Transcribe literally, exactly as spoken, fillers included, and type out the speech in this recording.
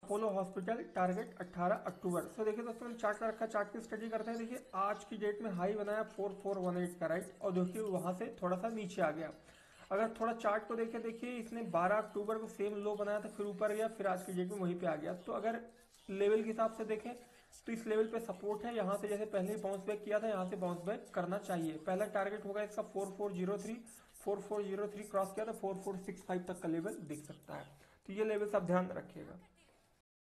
Apollo hospital target अठारह अक्टूबर। सो देखिए दोस्तों मैंने चार्ट का रखा, चार्ट की स्टडी करते हैं। देखिए आज की डेट में हाई बनाया फोर फोर वन एट का, राइट, और देखिए वहां से थोड़ा सा नीचे आ गया। अगर थोड़ा चार्ट को देखें, देखिए इसने बारह अक्टूबर को सेम लो बनाया था, फिर ऊपर गया, फिर आज की डेट में वहीं पे आ गया। तो अगर लेवल के हिसाब से देखें तो इस लेवल पे सपोर्ट है, यहाँ से जैसे पहले ही बाउंस बैक किया था, यहाँ से बाउंस बैक करना चाहिए। पहला टारगेट होगा इसका four four zero three, four four zero three cross किया तो फोर फोर सिक्स फाइव तक का लेवल दिख सकता है। तो ये लेवल सब ध्यान रखिएगा।